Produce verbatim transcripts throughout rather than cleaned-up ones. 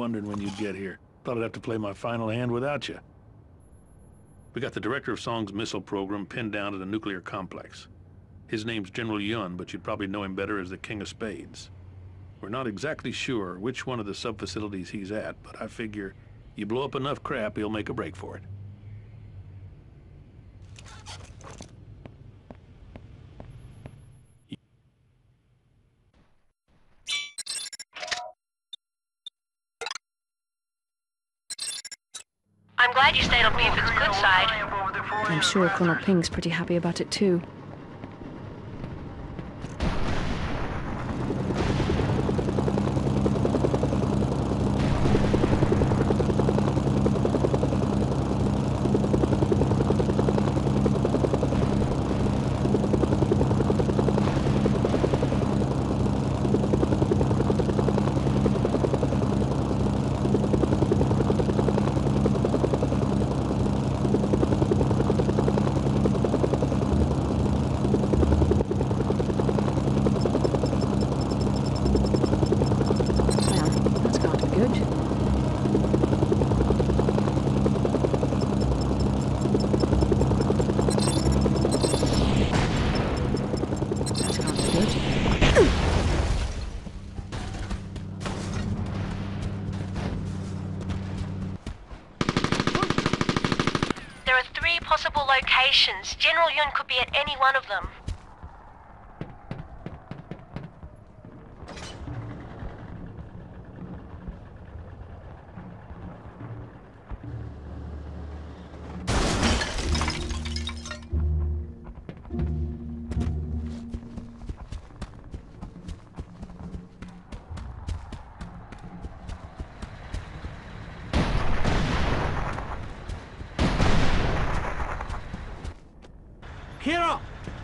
wondering when you'd get here. Thought I'd have to play my final hand without you. We got the director of Song's missile program pinned down at a nuclear complex. His name's General Yun, but you'd probably know him better as the King of Spades. We're not exactly sure which one of the sub-facilities he's at, but I figure you blow up enough crap, he'll make a break for it. I'm glad you stayed on Buford's good side. I'm sure Colonel Ping's pretty happy about it too. Locations. General Yun could be at any one of them. Hero!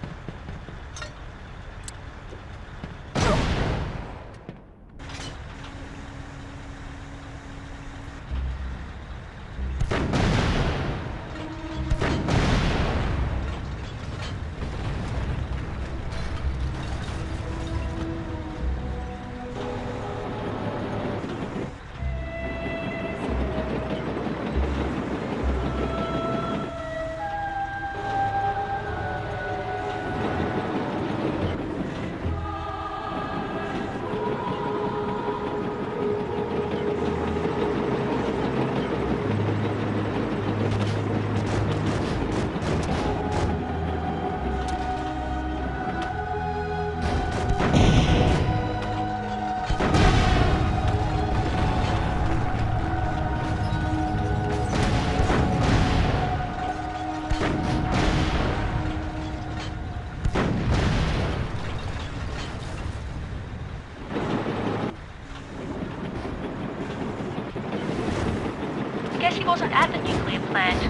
Guess he wasn't at the nuclear plant.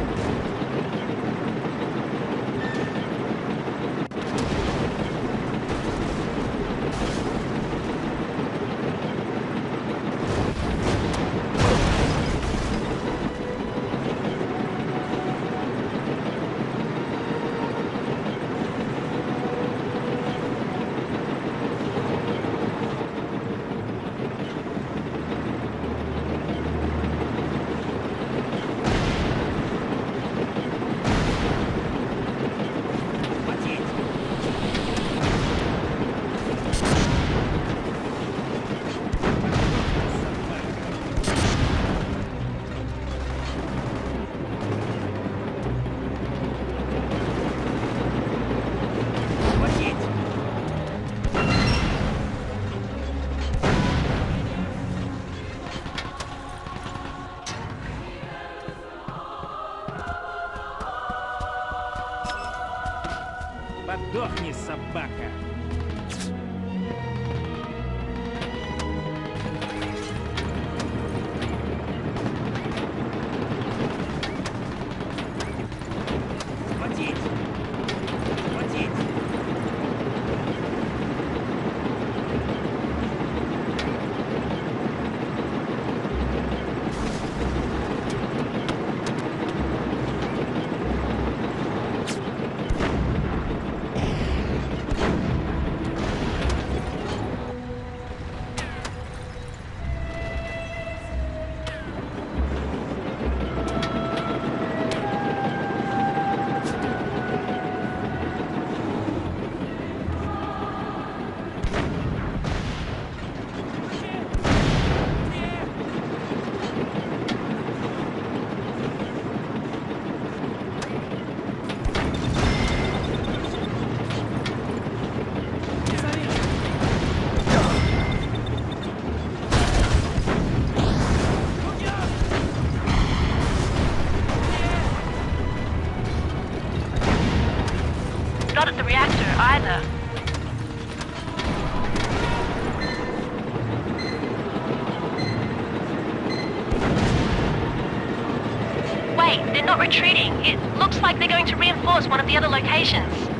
Подохни, собака! Хватить! Хватить! not at the reactor either. Wait, they're not retreating. It looks like they're going to reinforce one of the other locations.